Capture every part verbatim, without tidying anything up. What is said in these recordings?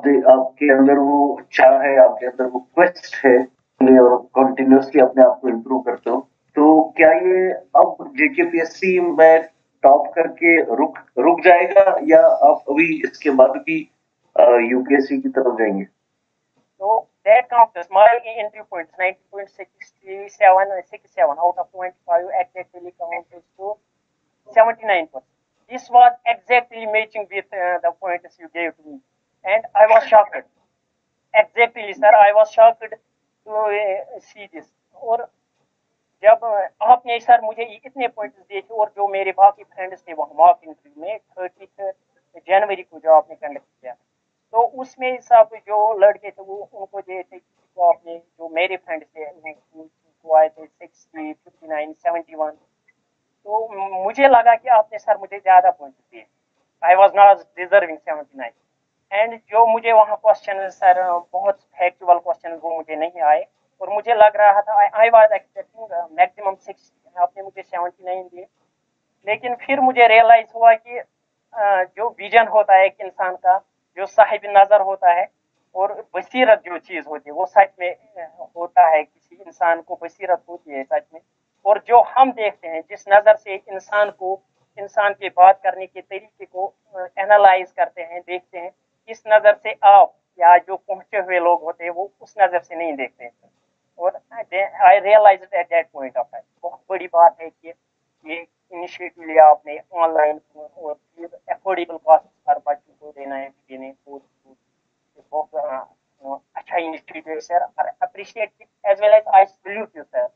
दे आपके अंदर वो चाह है, आपके अंदर वो क्वेस्ट है और कंटिन्यूसली अपने आप को इम्प्रूव करते हो, तो क्या ये अब जेकेपीएससी में टॉप करके रुक रुक जाएगा या आप अभी इसके बाद भी यूपीएससी की तरफ जाएंगे? So that counts. My entry points ninety point six seven sixty-seven out of twenty-five exactly counts to seventy-nine percent. This was exactly matching with uh, the points you gave to me, and I was shocked. Exactly, sir. I was shocked to uh, see this. और जब आपने sir मुझे इतने points दिए थे और जो मेरे बाकी फ्रेंड्स थे वहाँ मॉक इंटरव्यू में थर्टी जनवरी को जो आपने कंडक्ट किया, तो उसमें सब जो लड़के थे वो उनको दिए थे, किसी को आपने जो मेरे फ्रेंड्स थे उनको आए थे sixty fifty nine seventy one, तो मुझे लगा कि आपने सर मुझे ज़्यादा पॉइंट्स दिए. I was not deserving seventy nine. And जो मुझे वहाँ क्वेश्चन सर बहुत फैक्चुअल क्वेश्चन वो मुझे नहीं आए और मुझे लग रहा था I was expecting maximum six, आपने मुझे सेवेंटी नाइन दिए. लेकिन फिर मुझे रियलाइज हुआ कि जो विजन होता है एक इंसान का, जो साहिब नज़र होता है और बसीरत जो चीज़ होती है वो सच में होता है, किसी इंसान को बसीरत होती है सच में. और जो हम देखते हैं जिस नज़र से इंसान को, इंसान के बात करने के तरीके को एनालाइज करते हैं, देखते हैं, इस नज़र से आप या जो पहुंचे हुए लोग होते हैं वो उस नज़र से नहीं देखते हैं. और I realise at that point of time बहुत बड़ी बात है कि ये इनिशिएटिव लिया आपने ऑनलाइन और फिर एफोर्डेबल कॉस्ट पर बच्चों को देना है, देने को बहुत अच्छा इनिशिएटिव है sir. I appreciate it as well as I salute you sir.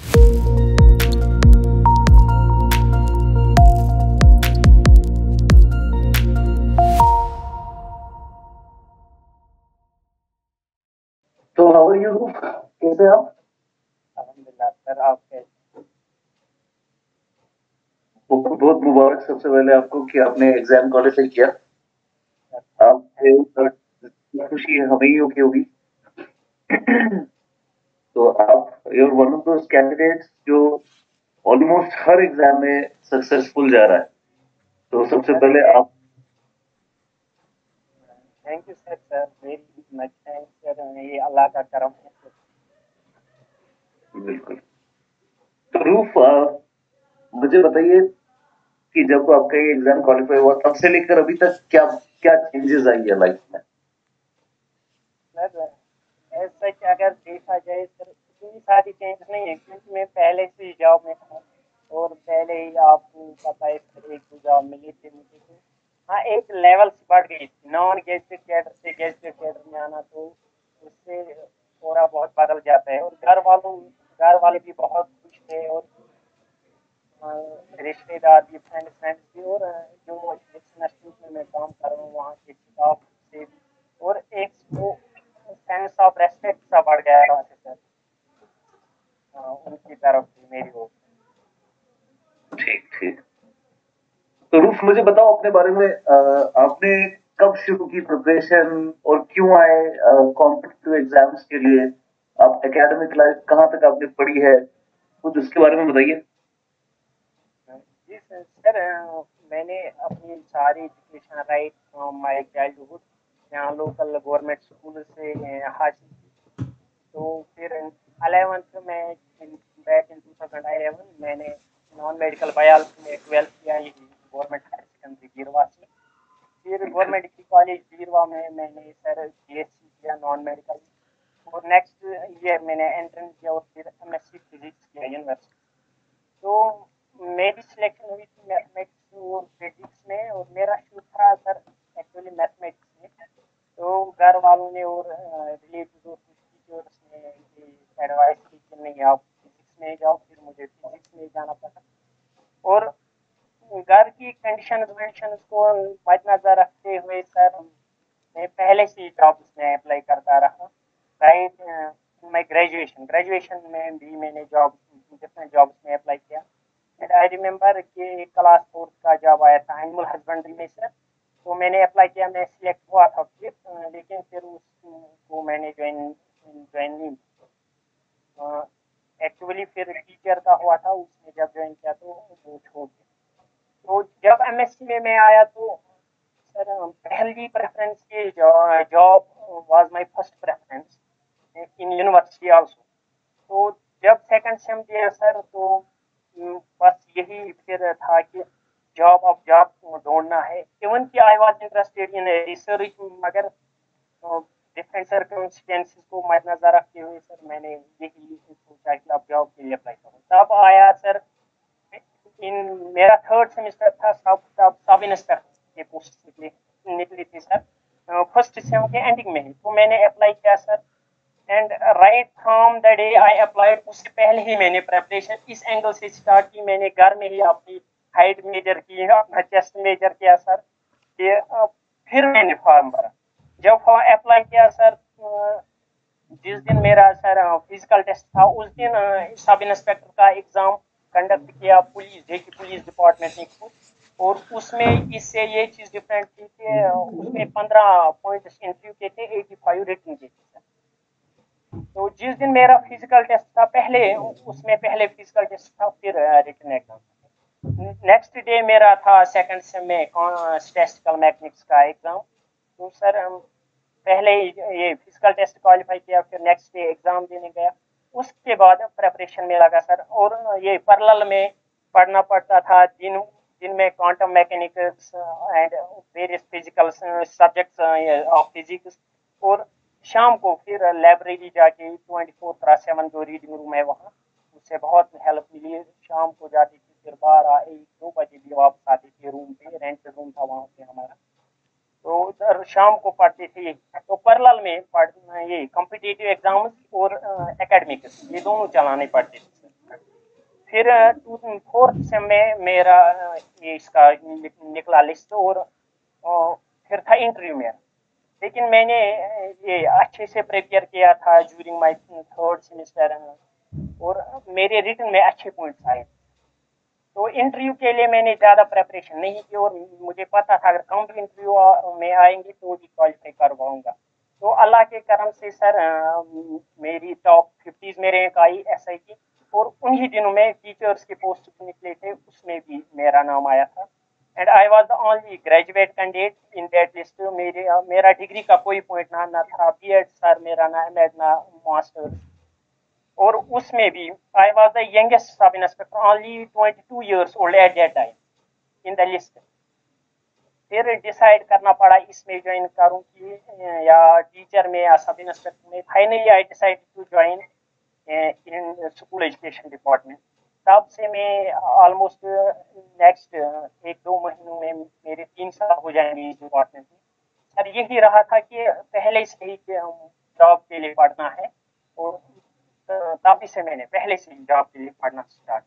तो हाउ आर यू, कैसे आप? अल्हम्दुलिल्लाह सर. आप कैसे? बहुत बहुत मुबारक सबसे पहले आपको कि आपने एग्जाम क्वालिफाई किया. आप खुशी हमें ही होगी होगी. तो आप your one of those candidates जो ऑलमोस्ट हर एग्जाम में सक्सेसफुल जा रहा है. तो सबसे पहले आप thank you sir. Sir very much thanks sir, ये अल्लाह का करम है. बिल्कुल. तो रूफ, मुझे बताइए कि जब आपका ये एग्जाम क्वालिफाई हुआ तब से लेकर अभी तक क्या क्या चेंजेस आई है लाइफ में? सर ऐसा कि अगर देखा जाए सर इतनी सारी चेंजेस नहीं है, क्योंकि मैं पहले से ही जॉब में था और पहले ही आपको पता है सर एक दो जॉब मिली थी मुझे. तो हाँ एक लेवल से बढ़ गई थी, नॉन गेजेटेड कैडर से गेजेटेड कैडर में आना, तो उससे थोड़ा बहुत बदल जाता है. और घर वालों घर वाले भी बहुत खुश थे और रिश्तेदार भी, फ्रेंड फ्रेंड्स भी, और जो जिस इंस्टीट्यूट में मैं काम कर रहा हूँ वहाँ के स्टाफ से भी, और एक वो सेंस ऑफ रेस्पेक्ट सा बढ़ गया है वहाँ से सर उनकी तरफ से मेरी ओर. ठीक ठीक. तो रूफ मुझे बताओ अपने बारे में, आ, आपने कब शुरू की प्रिपरेशन और क्यों आए कॉम्पिटिटिव एग्जाम्स के लिए? आप एकेडमिक लाइफ कहाँ तक आपने पढ़ी है, कुछ उसके बारे में बताइए. जी सर. सर मैंने अपनी सारी education right from my childhood यहाँ लोकल गवर्नमेंट स्कूल से हासिल की. तो फिर अलेवंथ में back in two thousand eleven मैंने नॉन मेडिकल बायोलॉजी में ट्वेल्थ किया गवर्नमेंट हायर सेकेंडरी बीरवा से. फिर गवर्नमेंट डिग्री कॉलेज बीरवा में मैंने सर बीएससी किया नॉन मेडिकल, और नेक्स्ट ईयर मैंने एंट्रेंस किया और फिर एमएससी फिजिक्स किया यूनिवर्सिटी. तो मेरी सिलेक्शन हुई थी मैथमेटिक्स और फिजिक्स में, और मेरा शूट था सर एक्चुअली मैथमेटिक्स में. तो घर वालों ने और रिलेटिव और टीचर्स ने एडवाइस की कि नहीं आप फिजिक्स में जाओ, फिर मुझे फिजिक्स में जाना पड़ा. और घर की कंडीशन वेंशन को मद्देनजर रखते हुए सर मैं पहले से जॉब्स में अप्लाई करता रहा. राइट मैं ग्रेजुएशन ग्रेजुएशन में भी मैंने जॉब डिफरेंट जॉब्स में अप्लाई किया. एंड आई रिमेम्बर कि क्लास फोर्थ का जॉब आया था एनिमल हस्बेंड्री में सर, तो मैंने अप्लाई किया, मैं सिलेक्ट हुआ था फिर, लेकिन फिर उसको मैंने ज्वाइन ज्वाइन नहीं. एक्चुअली फिर टीचर का हुआ था, उसने जब ज्वाइन किया तो वो छोड़ दिया. तो जब एमएससी में मैं आया तो सर पहली प्रेफरेंस की job was my first preference in university also. तो जब सेकंड सेम दिया सर तो बस यही फिर था कि जॉब ऑफ जॉब ढूंढना है। इवन कि I was interested in research, मगर डिफरेंट सर्कमस्टेंसेस को मद्देनजर रखते हुए सर मैंने यही सोचा कि अब जॉब के लिए अप्लाई करूँ। तब आया सर इन मेरा थर्ड सेमेस्टर था, सब सब सब इंस्पेक्टर के पोस्ट निकली निकली थी सर फर्स्ट सेम के एंडिंग में ही। तो मैंने अप्लाई किया sir, and right from the day I applied, उससे पहले ही मैंने प्रेपरेशन इस एंगल से स्टार्ट की। मैंने घर में ही अपनी हाइट मेजर की, अपना चेस्ट मेजर किया सर, कि फिर मैंने फॉर्म भरा। जब अप्लाई किया सर, जिस दिन मेरा सर फिजिकल टेस्ट था उस दिन सब इंस्पेक्टर का एग्जाम कंडक्ट किया पुलिस जेके पुलिस डिपार्टमेंट ने खुद, और उसमें इससे ये चीज़ डिफरेंट थी कि उसमें पंद्रह पॉइंट इंटरव्यू के थे, एटी फाइव रिटन के थे। तो जिस दिन मेरा फिजिकल टेस्ट था, पहले उसमें पहले फिजिकल टेस्ट था फिर रिटन एग्जाम। नेक्स्ट डे मेरा था सेकंड सेम में स्टैटिस्टिकल मैकेनिक्स का एग्जाम। तो सर पहले ये फिजिकल टेस्ट क्वालिफाई किया, फिर नेक्स्ट डे एग्जाम देने गया। उसके बाद प्रेपरेशन में लगा सर, और ये पैरेलल में पढ़ना पड़ता था। दिन दिन में quantum mechanics and various physical subjects of physics, और शाम को फिर लाइब्रेरी जाके ट्वेंटी फोर क्रॉस सेवन जो रीडिंग रूम है वहाँ, उससे बहुत हेल्प मिली। शाम को जाती थी, फिर बारह एक दो बजे भी वापस आती थी रूम पे, रेंट रूम था वहाँ पे हमारा। तो उधर शाम को पढ़ते थे। तो पैरेलल में पढ़ना, ये कॉम्पिटिटिव एग्जाम्स और एकेडमिक्स ये दोनों चलाने पड़ते थे। फिर टू फोर्थ सेम में मेरा ये इसका निकला लिस्ट, और फिर था इंटरव्यू मेरा। लेकिन मैंने ये अच्छे से प्रिपेयर किया था ड्यूरिंग माय थर्ड सेमेस्टर, और मेरे रिटन में अच्छे पॉइंट्स आए। तो इंटरव्यू के लिए मैंने ज़्यादा प्रेपरेशन नहीं की, और मुझे पता था अगर कम इंटरव्यू में आएंगे तो भी क्वालिफाई कर पाऊँगा। तो अल्लाह के करम से सर मेरी टॉप फिफ्टीज़ में रैंक आई एस आई की, और उन्हीं दिनों में टीचर्स के पोस्ट निकले थे, उसमें भी मेरा नाम आया था। And I was the only graduate candidate in that list. मेरे मेरा डिग्री का कोई पॉइंट ना ना था, बी एड सर मेरा ना एम एड ना मास्टर्स। और उसमें भी I was the youngest sub inspector, only twenty two years old at that time in the list. फिर डिसाइड करना पड़ा इसमें ज्वाइन करूं कि या टीचर में या सब इंस्पेक्टर में। Finally I decide to join in school education department. तब से मैं ऑलमोस्ट नेक्स्ट एक दो महीनों में मेरे तीन साल हो जाएंगे इस डिपार्टमेंट में। सर यही रहा था कि पहले से ही जॉब के लिए पढ़ना है, और तभी से मैंने पहले से ही जॉब के लिए पढ़ना स्टार्ट।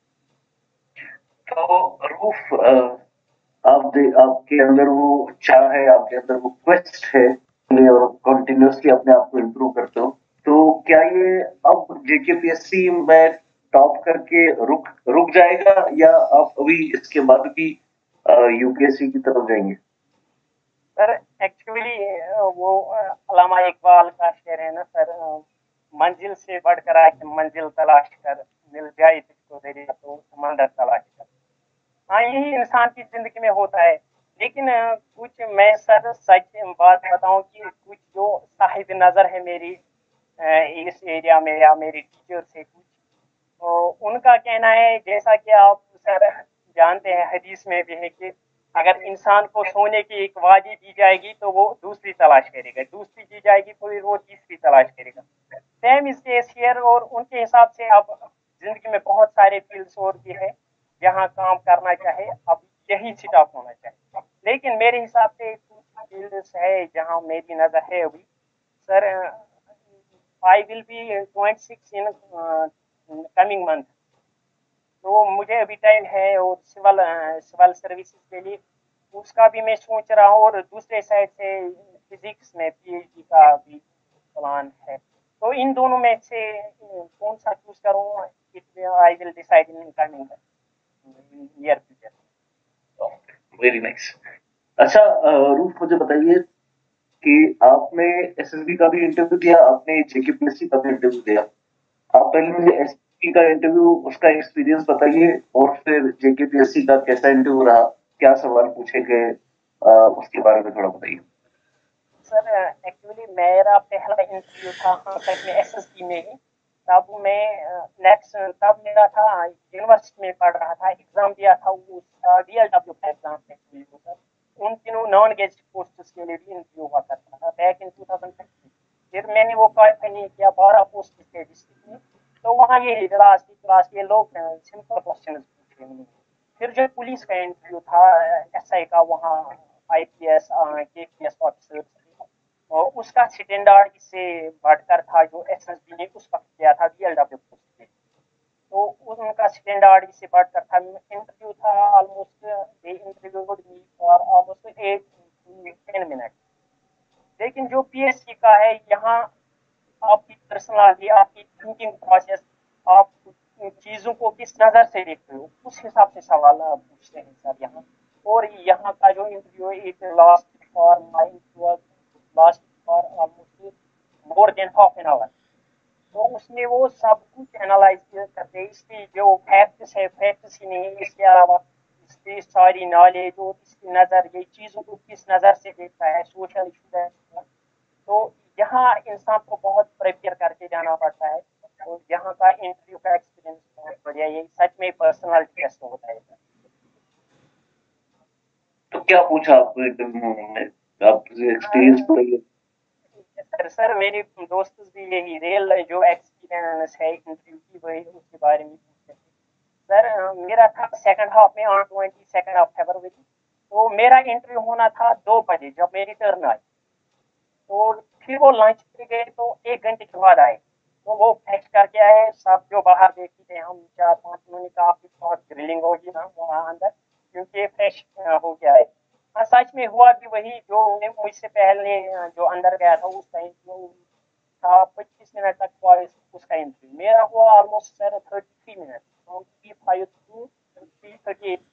तो रूफ, आप दे, आपके अंदर वो चाह है, आपके अंदर वो क्वेस्ट है और कंटिन्यूसली अपने आप को इम्प्रूव करते हो, तो क्या ये अब जेकेपीएससी में टॉप करके रुक रुक जाएगा, या आप अभी इसके बाद भी यूपीएससी की तरफ जाएंगे? सर एक्चुअली वो अल्लामा इकबाल का शेर है ना सर, मंजिल से बढ़कर आके मंजिल तलाश कर, मिल जाए तुझको दरिया तो समंदर तलाश कर। हाँ यही इंसान की जिंदगी में होता है। लेकिन कुछ मैं सर सच बात बताऊं कि कुछ जो साहिब नज़र है मेरी इस एरिया में या मेरे टीचर से कुछ, तो उनका कहना है, जैसा कि आप सर जानते हैं हदीस में भी है कि अगर इंसान को सोने की एक वादी दी जाएगी तो वो दूसरी तलाश करेगा, दूसरी दी जाएगी तो फिर वो तीसरी तलाश करेगा। Same is case here. और उनके हिसाब से अब जिंदगी में बहुत सारे फील्ड्स और भी है जहाँ काम करना चाहे, अब यही स्टॉप होना चाहिए। लेकिन मेरे हिसाब से कुछ फील्ड्स है जहाँ मेरी नज़र है अभी sir. I will be twenty six in coming month, तो मुझे अभी टाइम है, और सिविल सिविल सर्विसेज के लिए उसका भी मैं सोच रहा हूँ। और दूसरे साइड से फिजिक्स में पीएचडी का भी प्लान है। तो इन दोनों में से कौन सा चूज करूँ, it I will decide in coming near future. Very nice. अच्छा रूफ, मुझे बताइए कि आपने एसएसबी का भी इंटरव्यू दिया, आपने जेकेपीएससी का भी इंटरव्यू दिया। आप पहले मुझे एसएसबी का इंटरव्यू, उसका एक्सपीरियंस बताइए, और फिर जेकेपीएससी का कैसा इंटरव्यू रहा, क्या सवाल पूछे गए, उसके बारे में थोड़ा बताइए। सर एक्चुअली मेरा पहला इंटरव्यू था हाँ सच में एसएसबी में ही। तब मैं नेक्स्ट तब मेरा था यूनिवर्सिटी में पढ़ रहा था, एग्जाम दिया था उसका डीएलडब्ल्यू का एग्जाम एक्चुअली वो सर। उन तीनों नॉन गेस्ट पोस्ट्स के लिए भी इंटरव्यू हुआ करता था back in two thousand fifteen. फिर मैंने वो क्वालिफाई नहीं किया, बारह पोस्ट थे डिस्ट्रिक्ट में, तो वहाँ ये क्लास की क्लास के लोग सिंपल क्वेश्चन पूछे उन्होंने। फिर जो पुलिस का इंटरव्यू था एसआई का, वहाँ आईपीएस केपीएस ऑफिसर, और उसका स्टैंडर्ड इससे बढ़कर था जो एसएसबी ने उस वक्त किया था डीएलडब्ल्यू पोस्ट पे। तो उनका स्टैंडर्ड इससे बढ़कर था। इंटरव्यू था almost, they interviewed me for almost eight ten minute. लेकिन जो पीएससी का है यहाँ, आपकी पर्सनालिटी, आपकी थिंकिंग प्रोसेस, आप चीजों को किस नजर से देखते हो, उस हिसाब से सवाल पूछते हैं सर यहाँ। और यहाँ का जो interview it last for my last for almost more than half an hour. तो उसमें वो सब कुछ एनालाइज करते हैं, इसकी जो फैक्ट्स है फैक्ट्स ही नहीं, इसके अलावा इसकी सारी नॉलेज और इसकी नज़र, ये चीज़ों को किस नज़र से देखता है, सोशल इशू है। तो यहाँ इंसान को बहुत प्रिपेयर करके जाना पड़ता है। और यहाँ का इंटरव्यू का एक्सपीरियंस बहुत बढ़िया, ये सच में पर्सनालिटी टेस्ट होता है। तो क्या पूछा आपको इंटरव्यू में, आप एक्सपीरियंस बताइए। सर सर मेरे दोस्त भी यही रियल जो एक्सपीरियंस है इंटरव्यू की, वही उसके बारे में पूछते थे। सर मेरा था सेकंड हाफ में on twenty second of February. तो मेरा इंटरव्यू होना था दो बजे जब मेरी टर्न आई। तो फिर वो लंच पे गए तो एक घंटे के बाद आए, तो वो फ्रेश करके आए सब जो बाहर देखते थे हम चार पांच, उन्होंने कहा आपकी बहुत ग्रिलिंग होगी ना वहाँ अंदर, क्योंकि फ्रेश हो गया है। हाँ सच में हुआ भी वही, जो मुझसे पहले जो अंदर गया था उस टाइम था पच्चीस मिनट तक हुआ उसका इंटरव्यू, मेरा हुआ almost sir thirty three minute, twenty five to thirty eight.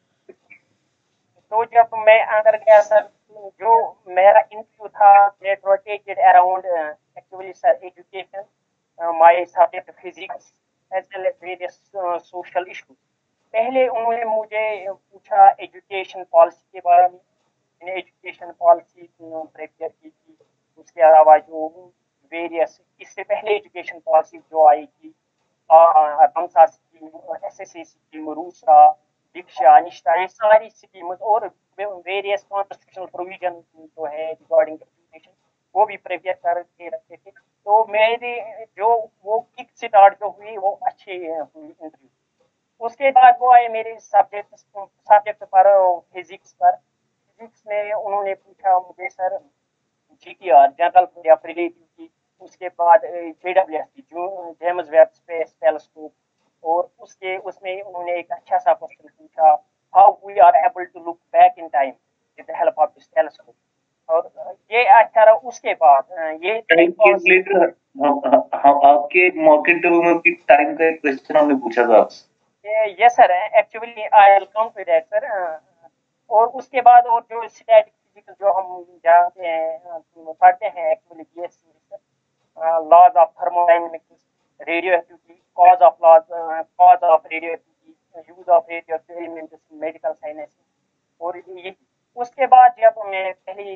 तो जब मैं अंदर गया सर, जो मेरा इंटरव्यू था that rotated around actually sir education, my subject physics as well as various social issues. पहले उन्होंने मुझे पूछा एजुकेशन पॉलिसी के बारे में, मैंने एजुकेशन पॉलिसी प्रिपेयर की थी। उसके अलावा जो वेरियस इससे पहले एजुकेशन पॉलिसी जो आई थी, RMSA scheme, SSC scheme, RUSA, DIKSHA, NISHTHA, ये सारी स्कीम्स और वेरियस कॉन्स्टिट्यूशनल प्रोविजन जो है रिगार्डिंग एजुकेशन, वो भी प्रिपेयर करके रखे थे। तो मेरी जो वो किक स्टार्ट जो हुई वो अच्छी हुई इंटरव्यू। उसके बाद वो आए मेरे सब्जेक्ट सब्जेक्ट पर, फिजिक्स पर। फिजिक्स में उन्होंने पूछा मुझे सर जीटीआर जनरल रिलेटिव की, उसके बाद जेडब्ल्यू की जो जेम्स वेब स्पेस टेलीस्कोप, और उसके उसमें उन्होंने एक अच्छा सा क्वेश्चन पूछा, how we are able to look back in time with the help of this telescope. और ये अच्छा रहा। उसके बाद ये टाइम कैलकुलेटर, हम आपके मॉक इंटरव्यू में भी टाइम का एक क्वेश्चन हमने पूछा था आपसे। Yes sir, actually I will come to that sir. और उसके बाद और जो स्टैटिक फिजिक्स जो हम जानते हैं पढ़ते हैं एक्चुअली बीएससी में sir, laws of thermodynamics, radioactivity, cause of laws, cause of radioactivity, use of radio elements in medical science. और ये उसके बाद जब मैं पहली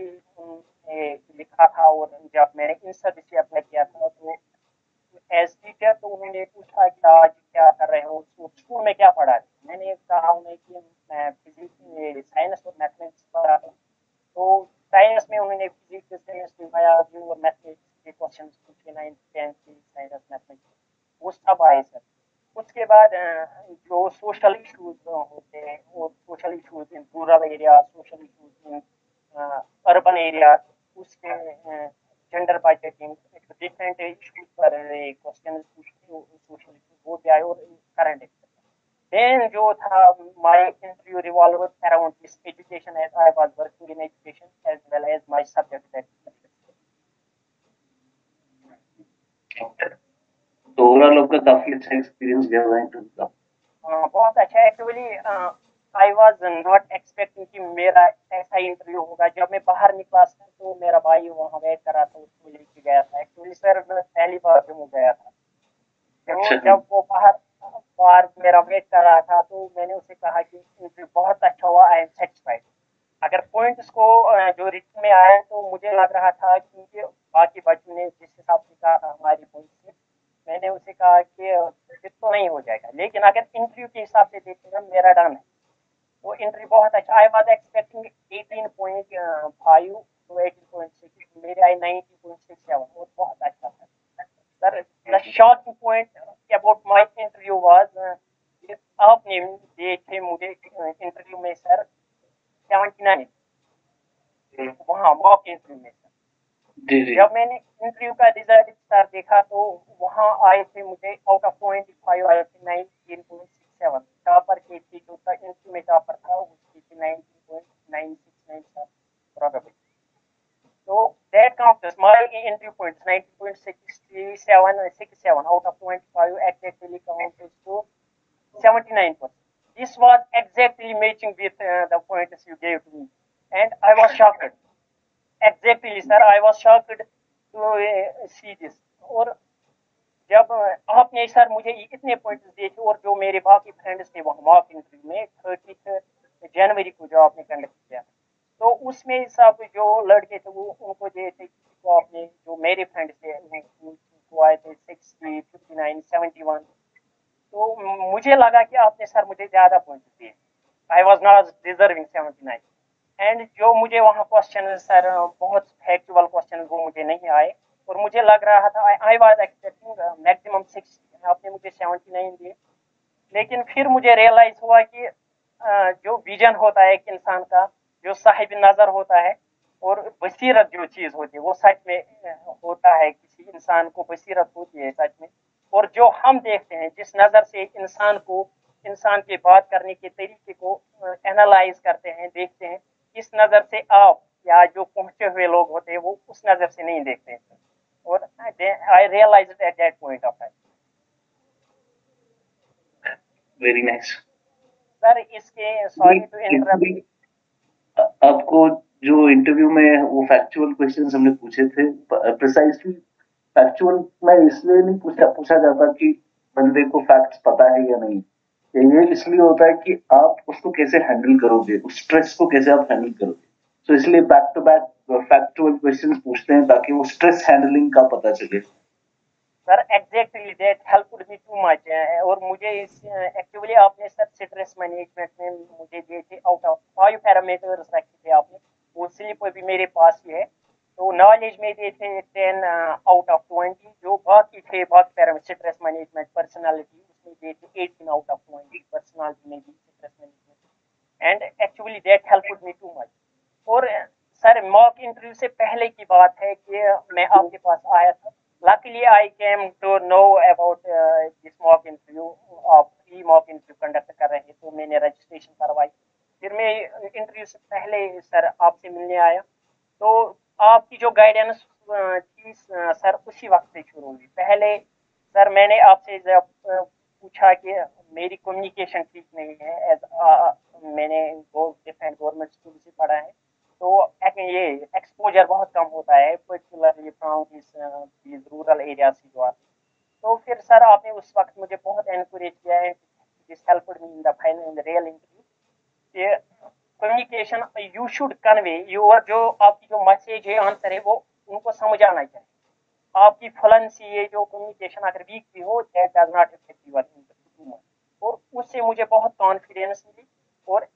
लिखा था और जब मैंने इन सब से अप्लाई किया था, तो एज टीचर तो उन्होंने पूछा कि आज क्या कर रहे हो, स्कूल में क्या पढ़ा है। मैंने कहा उन्हें कि मैं फिजिक्स साइंस और मैथमेटिक्स पढ़ा था। तो साइंस में उन्होंने फिजिक्स केमिस्ट्री बायोलॉजी और मैथमेटिक्स के क्वेश्चन पूछे, नाइन्थ टेंथ की साइंस मैथमेटिक्स वो सब आए सर। उसके बाद जो सोशल इश्यूज होते हैं और social issues in rural area, social issues in urban area, उसके जेंडर बजटिंग, डिफरेंट इश्यूज पर क्वेश्चन सोशल इश्यूज वो भी आए, और करंट अफेयर। देन जो था my interview revolve around this education as I was working in education as well as my subject that. तो overall आपका काफी अच्छा एक्सपीरियंस गया हुआ है इंटरव्यू का। हाँ बहुत अच्छा। Actually I was not expecting कि मेरा ऐसा इंटरव्यू होगा। जब मैं बाहर निकला था तो मेरा भाई वहाँ वेट कर रहा था, उसको लेके गया था। एक्चुअली सर मैं पहली बार जम्मू गया था, तो जब वो बाहर बाहर मेरा वेट कर रहा था तो मैंने उसे कहा कि इंटरव्यू बहुत अच्छा हुआ, आई एम सेटिस्फाइड। अगर पॉइंट्स को अ, जो रिटन में आया तो मुझे लग रहा था क्योंकि बाकी बच्चों ने जिस हिसाब से कहा था हमारी पॉइंट से, मैंने उसे कहा कि अ, फिर तो नहीं हो जाएगा, लेकिन अगर इंटरव्यू के हिसाब से देखेगा मेरा डन है। वो इंटरव्यू बहुत अच्छा, I was expecting eighteen point five to eighteen point six, मेरे आई नाइनटीन पॉइंट सिक्स सेवन, वो बहुत अच्छा था sir. The shocking point about my interview was, आपने दिए थे मुझे इंटरव्यू में सर सेवेंटी नाइन, वहाँ मॉक इंटरव्यू में सर। जी जी जब मैंने इंटरव्यू का रिजल्ट सर देखा तो वहाँ आए थे मुझे आउट ऑफ ट्वेंटी फाइव आए थे nineteen point six seven. Topper की थी जो था इंटरव्यू में टॉपर था उसकी थी nineteen point nine six nine sir probably. So that counts as my entry points nineteen point six seven six seven out of twenty-five exactly counts to seventy-nine percent. This was exactly matching with uh, the points you gave to me, and I was shocked. Exactly, sir. I was shocked to uh, see this. और जब uh, आपने sir मुझे इतने points दिए थे और जो मेरे बाकी फ्रेंड्स थे वहाँ मॉक इंटरव्यू में थर्टी जनवरी को जो आपने कंडक्ट किया, तो उसमें सब जो लड़के थे वो उनको दिए थे, किसी को आपने जो मेरे फ्रेंड थे उनको आए थे sixty fifty nine seventy one. तो मुझे लगा कि आपने सर मुझे ज़्यादा पॉइंट्स दिए, I was not deserving seventy nine. And जो मुझे वहाँ क्वेश्चन सर बहुत फैक्चुअल क्वेश्चन वो मुझे नहीं आए, और मुझे लग रहा था I was expecting maximum six, आपने मुझे सेवेंटी नाइन दिए। लेकिन फिर मुझे रियलाइज हुआ कि अ, जो विजन होता है एक इंसान का, जो साहिब नज़र होता है और बसीरत जो चीज़ होती है वो सच में अ, होता है, किसी इंसान को बसीरत होती है सच में। और जो हम देखते हैं जिस नज़र से इंसान को, इंसान के बात करने के तरीके को एनालाइज करते हैं, देखते हैं, इस नज़र से आप या जो पहुंचे हुए लोग होते हैं वो उस नज़र से नहीं देखते हैं। और I realise at that point of time. Very nice sir इसके सॉरी टू इंटरप्ट, आपको जो इंटरव्यू में वो फैक्चुअल क्वेश्चंस हमने पूछे थे, प्रिसाइसली फैक्चुअल में इसलिए नहीं पूछा पूछा जाता कि बंदे को फैक्ट्स पता है या नहीं, ये इसलिए होता है कि आप उसको कैसे हैंडल करोगे, उस स्ट्रेस को कैसे आप हैंडल करोगे। तो so, इसलिए back to back factual questions पूछते हैं ताकि वो स्ट्रेस हैंडलिंग का पता चले। Sir exactly that helped me too much. और मुझे इस एक्चुअली आपने सर स्ट्रेस मैनेजमेंट में मुझे दिए थे आउट ऑफ फाइव पैरामीटर्स रखे थे आपने, वो स्लिप भी मेरे पास ही है। तो नॉलेज में दिए थे टेन आउट ऑफ ट्वेंटी, जो बाकी थे बाकी पैरामीटर स्ट्रेस मैनेजमेंट पर्सनालिटी उसमें दिए थे eighteen out of twenty personality में भी stress management, and actually that helped me too much. और सर मॉक इंटरव्यू से पहले की बात है कि मैं आपके पास आया था, luckily I came to know about uh, this mock interview, आप प्री मॉक इंटरव्यू कंडक्ट कर रहे थे, तो मैंने रजिस्ट्रेशन करवाई। फिर मैं इंटरव्यू से पहले सर आपसे मिलने आया, तो आपकी जो गाइडेंस थी सर उसी वक्त से शुरू हुई। पहले सर मैंने आपसे जब पूछा कि मेरी कम्युनिकेशन ठीक नहीं है, एज मैंने डिफरेंट गवर्नमेंट स्कूल से पढ़ा है, तो ये एक्सपोजर बहुत कम होता है particularly from this rural area से जो आते। तो फिर सर आपने उस वक्त मुझे बहुत एनकरेज किया है, this helped me in the final in the real interview. Communication you should convey your, जो आपकी जो मैसेज है आंसर है वो उनको समझ आना चाहिए। आपकी फ्लुएंसी ये जो कम्युनिकेशन अगर वीक भी हो that does not affect your interview. और उससे मुझे बहुत कॉन्फिडेंस मिली, और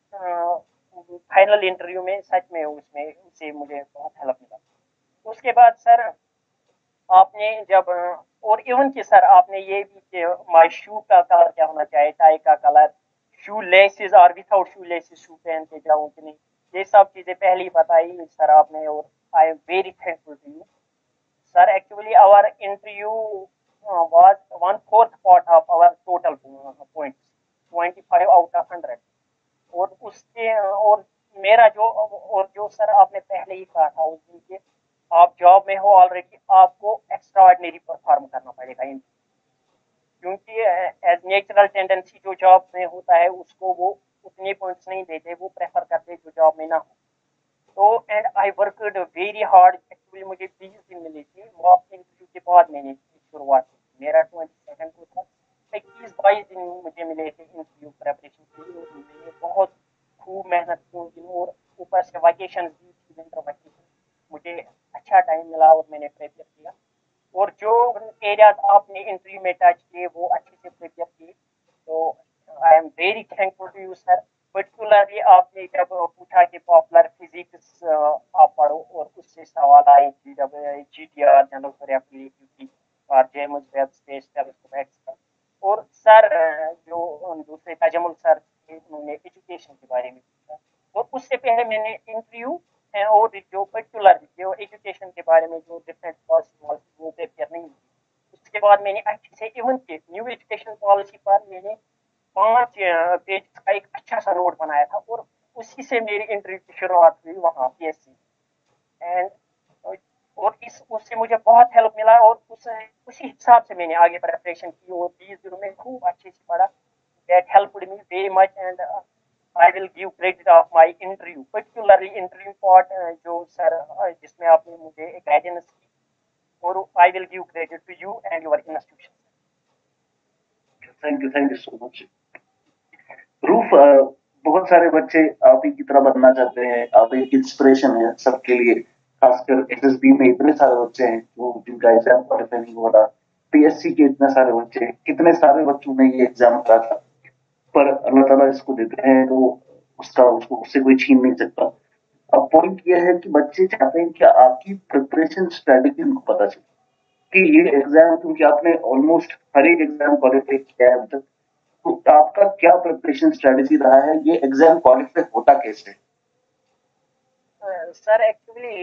फाइनल इंटरव्यू में सच में उसमें उससे मुझे बहुत हेल्प मिला। उसके बाद सर आपने जब, और इवन कि सर आपने ये भी कि माय शू का कलर क्या होना चाहिए, टाई का कलर, शू लेसेस और विदाउट शू लेसेस शू पहन के जाऊँ कि नहीं, ये सब चीज़ें पहले ही बताई सर आपने, और I am very thankful to you sir. Actually our interview was one fourth part of our total points, twenty five out of hundred. और उसके और मेरा जो, और जो सर आपने पहले ही कहा था उस दिन के, आप जॉब में हो ऑलरेडी, आपको एक्स्ट्रा ऑर्डिनरी परफॉर्म करना पड़ेगा इन, क्योंकि एज नेचुरल टेंडेंसी जो जॉब में होता है उसको वो उतने पॉइंट्स नहीं देते, वो प्रेफर करते जो जॉब में ना हो। तो and I worked very hard. Actually मुझे बीस दिन मिले थे मॉक इंटरव्यू के बाद, मैंने शुरुआत की, मेरा ट्वेंटी सेकेंड को था, इक्कीस बाईस दिन मुझे मिले थे इंटरव्यू प्रेपरेशन के लिए, और मैंने बहुत खूब मेहनत की उन दिनों, और ऊपर से प्रिपेयर किया, और जो एरियाज आपने इंटरव्यू में टच किए वो अच्छे से प्रिपेयर किए। तो I am very thankful to you sir. Particularly आपने जब पूछा कि पॉपुलर फिजिक्स आप पढ़ो और उससे सवाल आए कि जब G T R general for applicability और James Webb space telescope extra, और सर जो दूसरे तजमुल सर थे उन्होंने एजुकेशन के बारे में पूछा, और उससे पहले मैंने इंटरव्यू और जो पर्टिकुलर जो एजुकेशन के बारे में जो डिफरेंट पॉलिसी वो प्रिपेयर नहीं हुई। उसके बाद मैंने अच्छे से इवन के न्यू एजुकेशन पॉलिसी पर मैंने पांच पेज का एक अच्छा सा नोट बनाया था, और उसी से मेरी इंटरव्यू की शुरुआत हुई वहाँ पी एस सी। एंड और इस उससे मुझे बहुत हेल्प मिला, और उस उसी हिसाब से मैंने आगे प्रिपरेशन की, और बीस दिनों में खूब अच्छे से पढ़ा। That helped me very much, and I will give credit of my interview, particularly interview part जो सर जिसमें आपने मुझे गाइडेंस की, और I will give credit to you and your institution. Thank you, thank you so much roof. बहुत सारे बच्चे आप ही की तरह बनना चाहते हैं, आप एक इंस्पिरेशन है सबके लिए, खासकर एस एस बी में इतने सारे बच्चे हैं जो जिनका एग्जाम क्वालिफाई नहीं हो रहा, पी एस सी के इतने सारे बच्चे, कितने सारे बच्चों ने ये एग्जाम करा था, पर अल्लाह ताला इसको देते हैं तो उसका उसको उससे कोई छीन नहीं सकता। अब पॉइंट ये है कि बच्चे चाहते हैं कि आपकी प्रिपरेशन स्ट्रेटेजी उनको पता चले कि ये एग्जाम, क्योंकि आपने ऑलमोस्ट हर एक एग्जाम क्वालिफाई किया है अब तक, तो आपका क्या प्रिपरेशन स्ट्रेटेजी रहा है, ये एग्जाम क्वालिफाई होता कैसे? सर एक्चुअली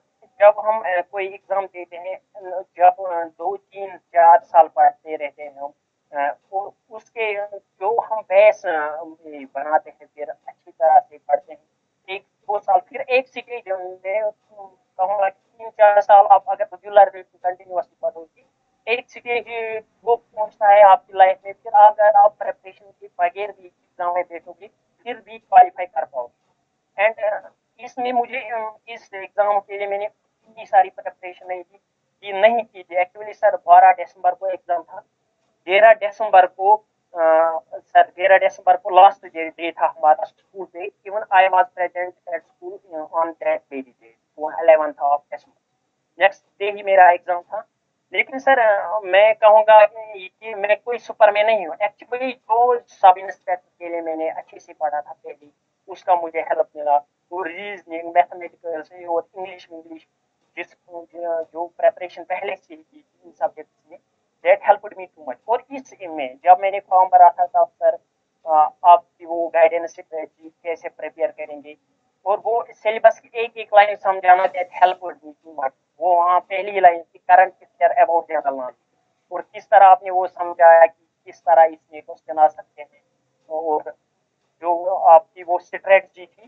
जब हम uh, कोई एग्जाम देते हैं, जब uh, दो तीन चार साल पढ़ते रहते हैं हम, uh, और उसके जो हम बेस uh, बनाते हैं, फिर अच्छी तरह से पढ़ते हैं एक दो साल, फिर एक सिटी में कहूँगा तीन चार साल आप अगर रेगुलर कंटिन्यूसली पढ़ोगे, एक स्टेज वो पहुंचता है आपकी लाइफ में, फिर अगर आप प्रिपरेशन के बगैर भी एग्जाम में बैठोगे फिर भी क्वालिफाई कर पाओगे। एंड इसमें मुझे इस एग्जाम के लिए मैंने इतनी सारी प्रिपरेशन नहीं की कि नहीं की थी। एक्चुअली सर बारह दिसंबर को एग्जाम था, तेरह दिसंबर को आ, सर तेरह दिसंबर को लास्ट डे था हमारा स्कूल पे। Even I was present at school on that very day, वो eleventh of December, next day ही मेरा एग्जाम था। लेकिन सर मैं कहूँगा कि मैं कोई सुपरमैन नहीं हूँ। एक्चुअली जो सब इंस्पेक्टर के लिए मैंने अच्छे से पढ़ा था पहले, उसका मुझे हेल्प मिला, वो रीजनिंग मैथमेटिक्स और इंग्लिश इंग्लिश जिस जो प्रेपरेशन पहले से ही की इन सब्जेक्ट्स में, that helped me too much. और इस में जब मैंने फॉर्म भरा था तब सर आपकी वो गाइडेंस कैसे प्रिपेयर करेंगे, और वो सिलेबस की एक एक लाइन समझाना, that helped me too much. वो वहाँ पहली लाइन थी current picture about general knowledge, और किस तरह आपने वो समझाया कि किस तरह इसमें क्वेश्चन आ सकते हैं, और जो आपकी वो स्ट्रेटजी थी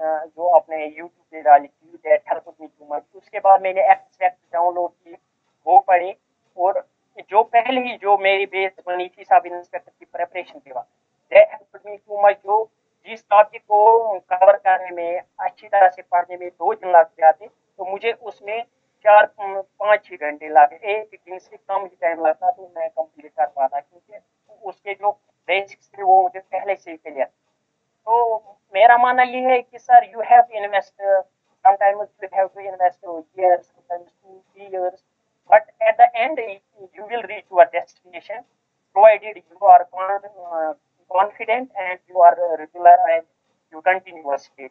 जो आपने यूट्यूब पे डाली थी, that helped me too much. उसके बाद मैंने एक्सट्रैक्ट डाउनलोड की, वो पढ़े, और जो पहले ही जो मेरी बेस बनी थी सब इंस्पेक्टर की प्रिपरेशन के बाद, that helped me too much. जो जिस टॉपिक को कवर करने में अच्छी तरह से पढ़ने में दो दिन लग जाते, तो मुझे उसमें चार पाँच छः घंटे लगे, एक दिन से कम ही टाइम लगता तो मैं कंप्लीट कर पाता, क्योंकि उसके जो बेसिक्स थे वो मुझे पहले से ही क्लियर। तो मेरा मानना ये है कि sir you have to invest, sometimes you have to invest years, sometimes two three years, but at the end you will reach your destination provided you are uh, confident and you are regular and you continue your study.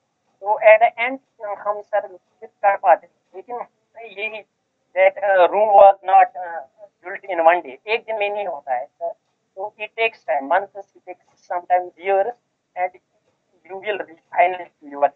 तो at the end हम sir कर पाते, लेकिन यही that Rome was not built in one day, एक दिन में नहीं होता है सर। तो it takes time, months, it takes sometimes years, and you will reach finally to your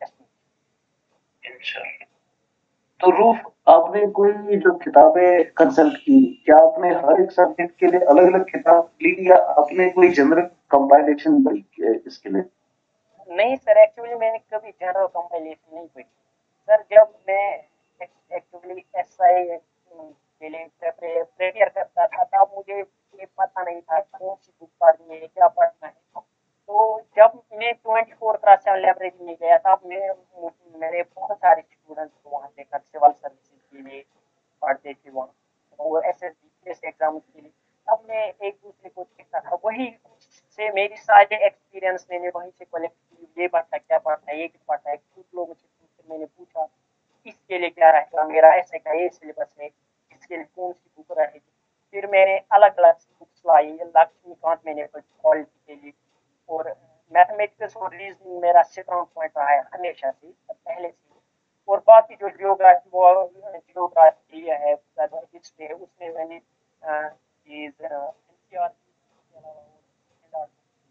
destination. तो रूफ, आपने कोई जो किताबें कंसल्ट की, क्या आपने हर एक सब्जेक्ट के लिए अलग अलग किताब ली, या आपने कोई जनरल कंपाइलेशन पढ़ी इसके लिए? नहीं सर, एक्चुअली मैंने कभी जनरल कंपाइलेशन नहीं पढ़ी सर। जब मैं एक्चुअली एस आई के लिए प्रिपेयर करता था तब मुझे ये पता नहीं था कौन सी बुक पढ़नी है, क्या पढ़ना है। तो जब मैं twenty four class seven library में गया था, मैं मेरे बहुत सारे स्टूडेंट्स को वहाँ देखा, सिविल सर्विसेज के लिए पढ़ते थे वहाँ, और एस एस बी एग्जाम के लिए। अब मैं एक दूसरे को देखता था, वही से मेरी सारे एक्सपीरियंस मैंने वहीं से कलेक्ट की, ये पढ़ता क्या पढ़ता है, ये क्या पढ़ता है, कुछ लोगों से मैंने पूछा। इसके लिए क्या रहेगा, मेरा ऐसे का ये सिलेबस है, इसके लिए कौन सी बुक रहेगी। फिर मैंने अलग अलग बुक्स लाई, लक्ष्मीकांत मैंने पढ़ी क्वालिटी के लिए, और मैथमेटिक्स और रीजनिंग मेरा स्ट्रॉन्ग पॉइंट रहा है हमेशा से, पहले से। और बाकी जो जियोग्राफी वो जियोग्राफी है, हिस्ट्री है, उसमें मैंने चीज एनसीईआर के अलावा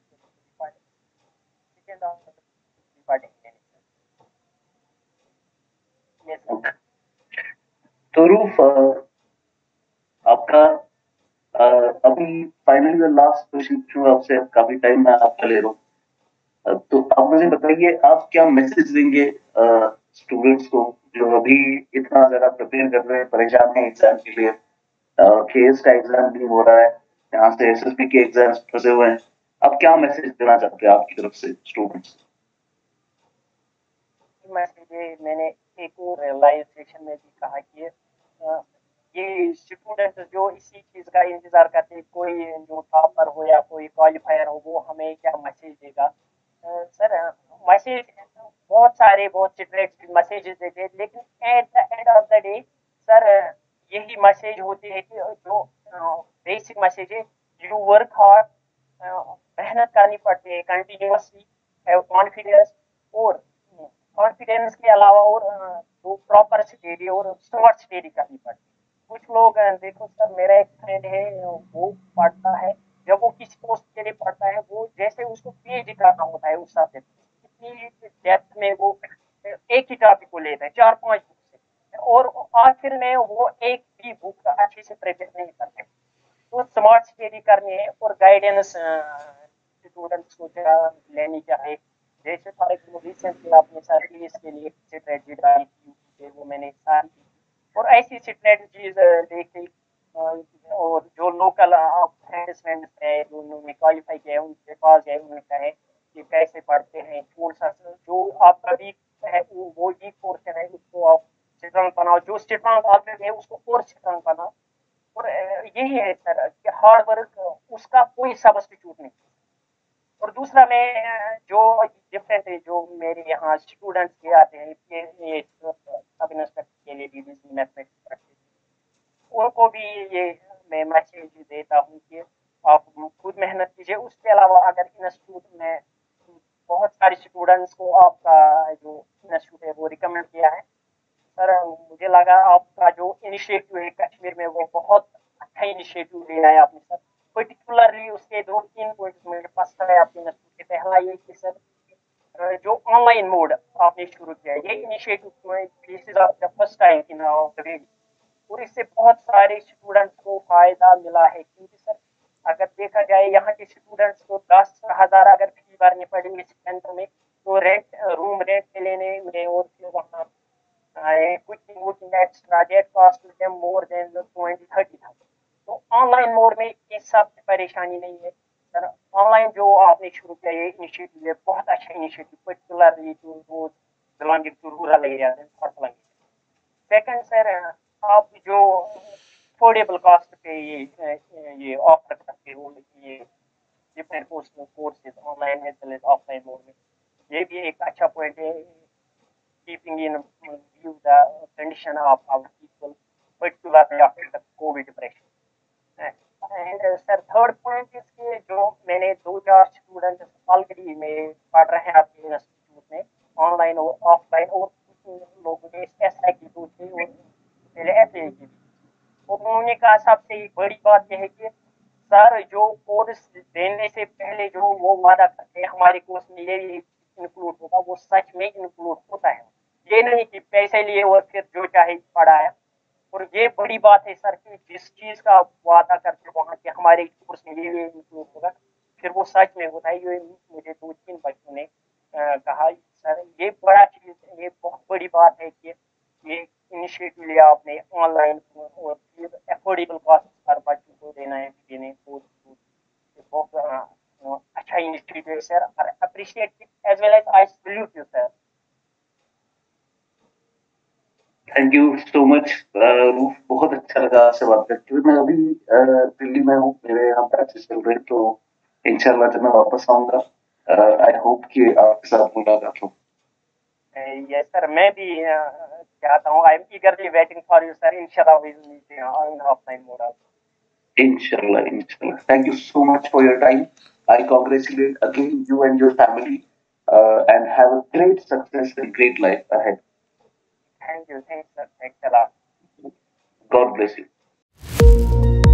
Okay. तो रूफ, आपका अ, अभी फाइनली लास्ट क्वेश्चन पूछूं आपसे, काफी टाइम मैं आपका ले रहा हूँ। अ, तो आप मुझे बताइए, आप क्या मैसेज देंगे स्टूडेंट्स को जो अभी इतना ज्यादा प्रिपेयर कर रहे हैं, परेशान है एग्जाम के लिए। केएस का एग्जाम भी हो रहा है, यहाँ से एसएसबी के एग्जाम्स फंसे हुए हैं। आप क्या मैसेज देना चाहते हैं आपकी तरफ से स्टूडेंट्स? मैसेज मैंने एक और लाइव सेशन में भी कहा कि अ, ये स्टूडेंट जो इसी चीज का इंतजार करते हैं, कोई जो टॉपर हो या कोई क्वालिफायर हो, वो हमें क्या मैसेज देगा। अ, सर, मैसेज बहुत सारे बहुत सीक्रेट मैसेजेस देते हैं, लेकिन at the end of the day sir, यही मैसेज होती है कि जो बेसिक मैसेज है, यू वर्क हार्ड, मेहनत करनी पड़ती है कंटिन्यूअसली, हैव कॉन्फिडेंस, और कॉन्फिडेंस के अलावा और अ, जो प्रॉपर स्टडी और स्मार्ट स्टडी करनी पड़ती है। कुछ लोग अ, देखो सर, मेरा एक फ्रेंड है, वो पढ़ता है, जब वो किसी पोस्ट के लिए पढ़ता है, वो जैसे उसको पीएचडी करना होता है उस सब्जेक्ट में, इतनी डेप्थ में वो एक ही टॉपिक को लेता है, चार पांच बुक से, और आखिर में वो एक भी बुक अच्छे से प्रिपेयर नहीं करते। तो स्मार्ट स्टडी करनी है, और गाइडेंस स्टूडेंट्स को क्या लेनी चाहिए। जैसे फॉर एग्जाम्पल रिसेंटली आपने सारी इसके लिए स्ट्रेटजी डाली थी, वो मैंने सारी, और ऐसी स्ट्रेटजीज देखी। अ, और जो लोकल फ्रेंड्स फ्रेंड्स है, जो उन्होंने क्वालिफाई किया है, उनके पास गए, उन्होंने कहा है कि कैसे पढ़ते हैं, कौन सा जो आपका वीक है वो वो वीक पोर्शन है, उसको आप स्ट्रांग बनाओ, जो स्ट्रांग ऑलरेडी है उसको और स्ट्रांग बनाओ। और अ, यही है सर कि हार्ड वर्क, उसका कोई सब्स्टिट्यूट नहीं। और दूसरा, मैं अ, जो डिफरेंट है, जो मेरे यहाँ स्टूडेंट्स के आते हैं, ये ये सब इंस्पेक्टर के लिए डीडीसी मैथमेटिक्स पढ़ते हैं, उनको भी ये मैं मैसेज देता हूँ कि आप खुद मेहनत कीजिए। उसके अलावा अगर इंस्टीट्यूट में बहुत सारे स्टूडेंट्स को आपका जो इंस्टीट्यूट है वो रिकमेंड किया है, सर मुझे लगा आपका जो इनिशिएटिव है कश्मीर में वो बहुत अच्छा इनिशिएटिव लिया है आपने सर। पर्टिकुलरली उसके दो तीन पॉइंट मुझे पसंद है आपके इंस्टीट्यूट के। पहला ये कि सर, अ, जो ऑनलाइन मोड आपने शुरू किया है, ये initiative this is of the first time in our, और इससे बहुत सारे स्टूडेंट्स को फायदा मिला है। क्योंकि सर, अगर देखा जाए यहाँ के स्टूडेंट्स को दस हजार अगर फी भरनी पड़ेगी सेंटर में, तो रेंट, रूम रेंट के लेने में, और फिर वहाँ कुकिंग वुकिंग extra, that cost them more than twenty thirty thousand. तो ऑनलाइन मोड में ये सब परेशानी नहीं है सर। ऑनलाइन जो आपने शुरू किया ये इनिशिएटिव है, बहुत अच्छा initiative, particularly to those belonging to rural areas and personal. Second sir, आप जो अफोर्डेबल कॉस्ट पे ये ये ऑफर करते हो, ये different courses online as well as offline mode में, ये भी एक अच्छा पॉइंट है, keeping in view the condition of our people, particularly after the covid depression. And sir, third point इसके, जो मैंने दो चार स्टूडेंट ऑलरेडी में पढ़ रहे हैं आपके इंस्टीट्यूट में, ऑनलाइन और ऑफलाइन, और कुछ लोगों ने एस आई की पूछी और पहले एस आई की, और उन्होंने कहा सबसे बड़ी बात यह है कि सर, जो कोर्स देने से पहले जो वो वादा करते हैं हमारे कोर्स में ये इंक्लूड होगा, वो सच में इंक्लूड होता है। ये नहीं कि पैसे लिए और फिर जो चाहे पढ़ाया। और ये बड़ी बात है सर कि जिस चीज का आप वादा करते हो वहाँ के हमारे कोर्स में ये इंक्लूड होगा, फिर वो सच में होता है। ये मुझे दो तीन बच्चों ने अ, कहा सर, ये बड़ा चीज, ये बहुत बड़ी बात है कि ये इनिशिएटिव लिया आपने ऑनलाइन, और फिर अफोर्डेबल कॉस्ट पर बच्चों को देना है, देने को बहुत अ, अच्छा इनिशिएटिव है सर, और appreciate as well as I salute you sir. Thank you so much roof, बहुत अच्छा लगा आपसे बात करके हुए। मैं अभी uh, दिल्ली में हूँ, मेरे यहाँ बैचेस चल रहे हैं, तो इंशाल्लाह जब मैं वापस आऊंगा आई होप कि आपके साथ मुलाकात हो। यस सर, मैं भी चाहता हूँ. I am eagerly waiting for you, sir. Inshallah, we will meet in in offline mode also. Inshallah, inshallah. Thank you so much for your time. I congratulate again you and your family, uh, and have a great success and great life ahead. Thank you. Thanks, sir. Thanks a lot. God bless you.